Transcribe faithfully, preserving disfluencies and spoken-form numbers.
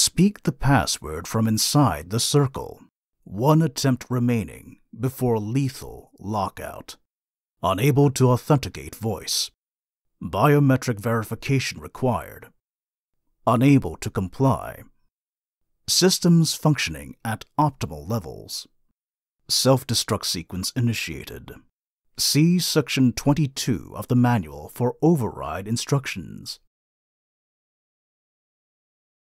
Speak the password from inside the circle. One attempt remaining before lethal lockout. Unable to authenticate voice. Biometric verification required. Unable to comply. Systems functioning at optimal levels. Self-destruct sequence initiated. See Section twenty-two of the Manual for override instructions.